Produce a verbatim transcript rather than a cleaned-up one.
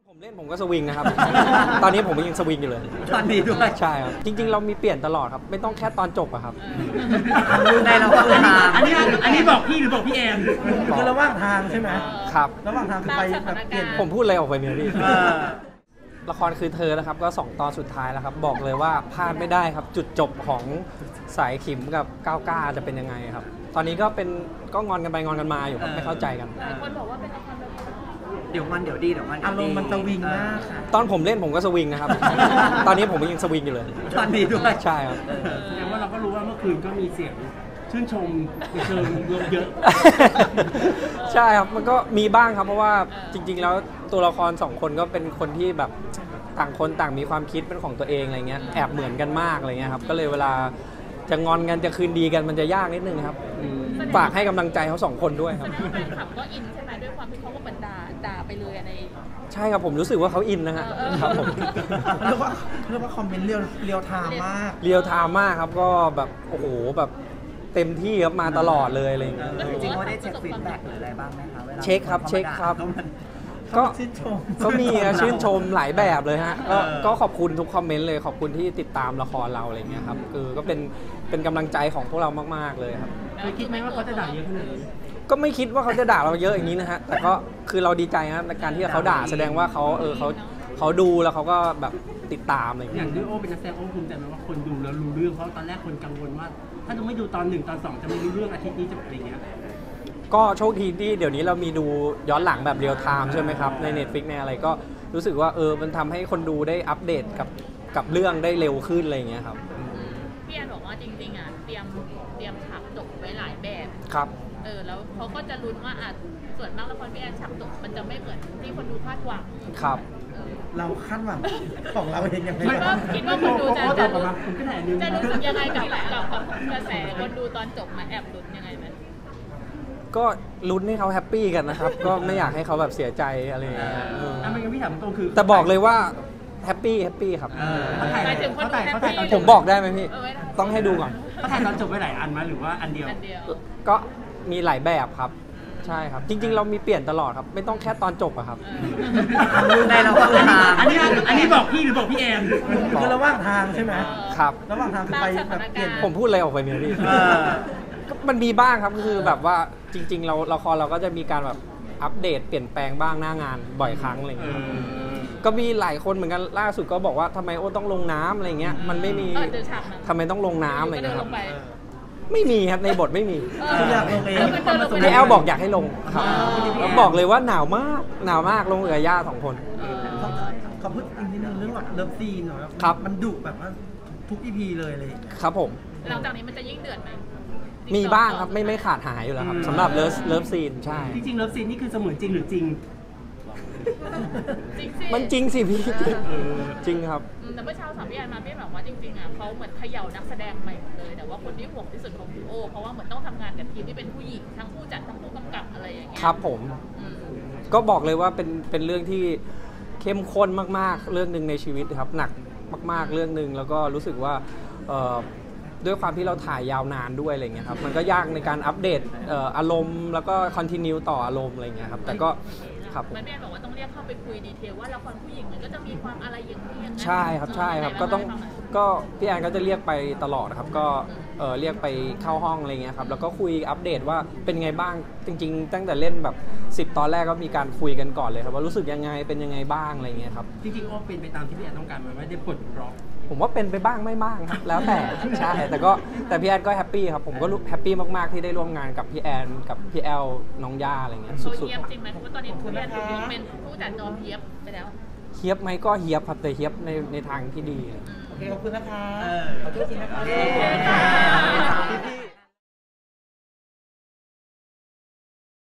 ผมเล่นผมก็สวิงนะครับ ตอนนี้ผมยังสวิงอยู่เลยตอนนี้ด้วยใช่ครับจริงๆเรามีเปลี่ยนตลอดครับไม่ต้องแค่ตอนจบอะครับในระหว่างทางอันนี้อันนี้บอกพี่หรือบอกพี่แอนคือระหว่างทางใช่ไหมครับระหว่างทางคือไปแบบเปลี่ยนผมพูดอะไรออกไปเนี่ยพี่ละครคือเธอนะครับก็สองตอนสุดท้ายแล้วครับบอกเลยว่าพลาดไม่ได้ครับจุดจบของสายขิมกับก้าวกล้าจะเป็นยังไงครับตอนนี้ก็เป็นก็งอนกันไปงอนกันมาอยู่ครับไม่เข้าใจกันหลายคนบอกว่าเป็นละครแบบเดี๋ยวมันเดี๋ยวดีเดี๋ยวมันอารมณ์มันสวิงมากค่ะตอนผมเล่นผมก็สวิงนะครับตอนนี้ผมยังสวิงอยู่เลยตอนนี้ด้วยใช่ครับแสดงว่าเราก็รู้ว่าเมื่อคืนก็มีเสียงชื่นชมในเชิงเยอะใช่ครับมันก็มีบ้างครับเพราะว่าจริงๆแล้วตัวละครสองคนก็เป็นคนที่แบบต่างคนต่างมีความคิดเป็นของตัวเองอะไรเงี้ยแอบเหมือนกันมากอะไรเงี้ยครับก็เลยเวลาจะงอนกันจะคืนดีกันมันจะยากนิดนึงครับฝากให้กำลังใจเขาสองคนด้วยครับแฟนคลับก็อินใช่ไหมด้วยความที่เขาก็เหมือนด่าด่าไปเลยในใช่ครับผมรู้สึกว่าเขาอินนะฮะครับผมเรียกว่าเรียกว่าคอมเมนต์เรียวเรียวไทม์มากเรียวไทม์มากครับก็แบบโอ้โหแบบเต็มที่ครับมาตลอดเลยอะไรอย่างเงี้ยจริงๆเขาได้เช็คฟีดแบ็กหรืออะไรบ้างไหมคะเวลาเช็คครับเช็คครับก็ชื่นชมก็มีชื่นชมหลายแบบเลยฮะก็ขอบคุณทุกคอมเมนต์เลยขอบคุณที่ติดตามละครเราอะไรเงี้ยครับคือก็เป็นเป็นกำลังใจของพวกเรามากๆเลยครับเคยคิดไหมว่าเขาจะด่าเยอะขนาดนี้ก็ไม่คิดว่าเขาจะด่าเราเยอะอย่างนี้นะฮะแต่ก็คือเราดีใจนะในการที่เขาด่าแสดงว่าเขาเออเขาเขาดูแล้วเขาก็แบบติดตามอะไรอย่างเงี้ยอย่างด้วยโอเป็นนักแสดงโอภูมิใจไหมว่าคนดูแล้วรู้เรื่องเพราะตอนแรกคนกังวลว่าถ้าจะไม่ดูตอนหนึ่งตอนสองจะไม่รู้เรื่องอาทิตย์นี้จะอะไรเงี้ยก็โชคดีที่เดี๋ยวนี้เรามีดูย้อนหลังแบบเรียลไทม์ใช่ไหมครับใน Netflix ในอะไรก็รู้สึกว่าเออมันทำให้คนดูได้อัปเดตกับกับเรื่องได้เร็วขึ้นอะไรอย่างเงี้ยครับพี่แอนบอกว่าจริงๆอ่ะเตรียมเตรียมฉากจบไว้หลายแบบครับเออแล้วเขาก็จะลุ้นว่าอ่ะส่วนมากละครพี่แอนฉากจบมันจะไม่เหมือนที่คนดูคาดหวังครับเราคาดหวังของเราเองยังไงคิดว่าคิดว่าคนดูจะจะรู้จะรู้สึกยังไงกับกับกับกระแสคนดูตอนจบมาแอบลุ้นยังไงไหมก็ลุ้นให้เขาแฮปปี้กันนะครับก็ไม่อยากให้เขาแบบเสียใจอะไรอย่างเงี้ยอ่ะไม่งั้นพี่ถามตรงคือแต่บอกเลยว่าแฮปปี้แฮปปี้ครับเขาถ่ายเขาถ่ายเขาถ่ายตอนผมบอกได้ไหมพี่ต้องให้ดูก่อนเขาถ่ายตอนจบไปหลายอันไหมหรือว่าอันเดียวก็มีหลายแบบครับใช่ครับจริงๆเรามีเปลี่ยนตลอดครับไม่ต้องแค่ตอนจบอะครับในระหว่างทางอันนี้อันนี้บอกพี่หรือบอกพี่แอนคือระหว่างทางใช่ไหมครับระหว่างทางคือไปแบบเปลี่ยนผมพูดอะไรออกไปเนี่ยพี่มันมีบ้างครับคือแบบว่าจริงๆเราละครเราก็จะมีการแบบอัปเดตเปลี่ยนแปลงบ้างหน้างานบ่อยครั้งอะไรอย่างเงี้ยก็มีหลายคนเหมือนกันล่าสุดก็บอกว่าทำไมโอ้ต้องลงน้ำอะไรเงี้ยมันไม่มีทำไมต้องลงน้ำอะไรเงี้ยครับไม่มีครับในบทไม่มีอยากลงเองพี่แอลบอกอยากให้ลงครับแล้วบอกเลยว่าหนาวมากหนาวมากลงเอือย่าสองคนเขาพูดอีกนิดนึงเรื่องแบบเลิฟซีนหน่อยครับมันดุแบบว่าทุกอีพีเลยเลยครับผมหลังจากนี้มันจะยิ่งเดือดไหมมีบ้างครับไม่ไม่ขาดหายอยู่แล้วครับสำหรับเลิฟเลิฟซีนใช่จริงๆเลิฟซีนนี่คือเสมือนจริงหรือจริงมันจริงสิพี่จริงครับแต่เมื่อเช้าสามพี่แอนมาพี่บอกว่าจริงๆอ่ะเขาเหมือนเขย่านักแสดงใหม่เลยแต่ว่าคนที่ห่วงที่สุดของพี่โอเพราะว่าเหมือนต้องทำงานกับทีมที่เป็นผู้หญิงทั้งผู้จัดทั้งผู้กำกับอะไรอย่างเงี้ยครับผมก็บอกเลยว่าเป็นเป็นเรื่องที่เข้มข้นมากๆเรื่องหนึ่งในชีวิตครับหนักมากๆเรื่องหนึ่งแล้วก็รู้สึกว่าด้วยความที่เราถ่ายยาวนานด้วยอะไรเงี้ยครับมันก็ยากในการอัปเดตอารมณ์แล้วก็คอนติเนียต่ออารมณ์อะไรเงี้ยครับแต่ก็ครับมันพี่แอนบอกว่าต้องเรียกเข้าไปคุยดีเทลว่าละครผู้หญิงมันก็จะมีความอะไรอย่างนี้อย่างนั้นใช่ครับใช่ครับก็ต้องก็พี่แอนก็จะเรียกไปตลอดครับก็เรียกไปเข้าห้องอะไรเงี้ยครับแล้วก็คุยอัปเดตว่าเป็นไงบ้างจริงๆตั้งแต่เล่นแบบสิบตอนแรกก็มีการคุยกันก่อนเลยครับว่ารู้สึกยังไงเป็นยังไงบ้างอะไรเงี้ยครับจริงๆโอ้เป็นไปตามที่พี่แอนต้องการไหมไม่ได้ปลดล็อกผมว่าเป็นไปบ้างไม่บ้างครับแล้วแต่ใช่แต่ก็แต่พี่แอนก็แฮปปี้ครับผมก็แฮปปี้มากๆที่ได้ร่วมงานกับพี่แอนกับพี่แอลน้องย่าอะไรเงี้ยสุดๆเฮียบจริงไหมเพราะว่าตอนนี้พี่แอนถูกยกเป็นผู้จัดจอมเฮียบไปแล้วเฮียบไหมก็เฮียบครับแต่เฮียบในในทางที่ดีโอเคขอบคุณนะคะขอโทษทีนะคะ